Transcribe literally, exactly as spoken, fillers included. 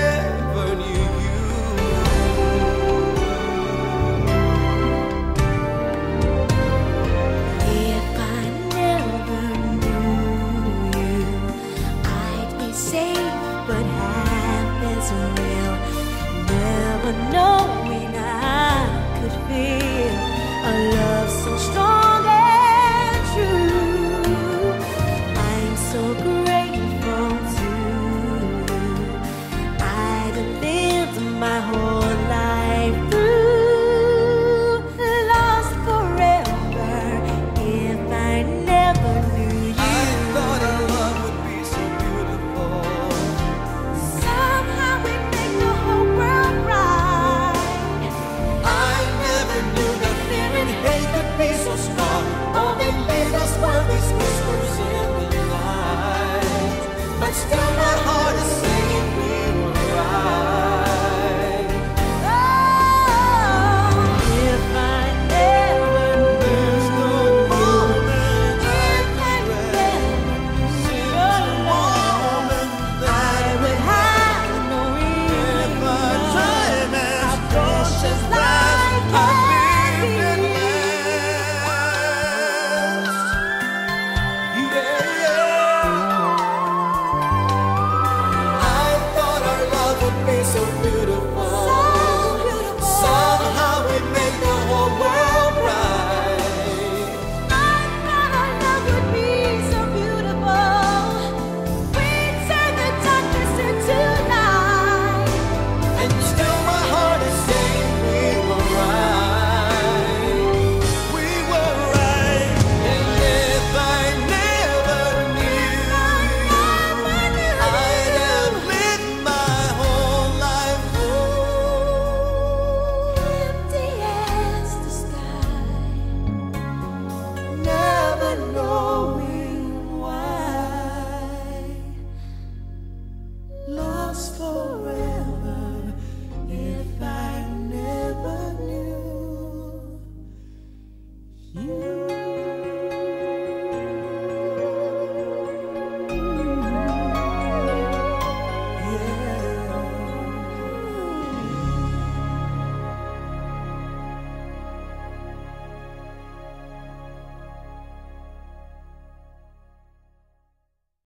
never knew you. If I never knew you, I'd be safe but half as real. Never knowing I could feel a love so strong and true. I'm so grateful to you. I'd have lived my whole life through, lost forever if I never knew you. I thought our love would be so beautiful. Somehow we make the whole world right. I never knew that fear and hate could be so strong. All they made us were these whispers in the night. But still my heart is saying we were right. Oh, if I never There's no moment I if I regret never since your the love, moment I that would have no if reason our to time know has how gone precious so fast, life I've can lived and be. laughed. Yeah, yeah. I thought our love would be so beautiful.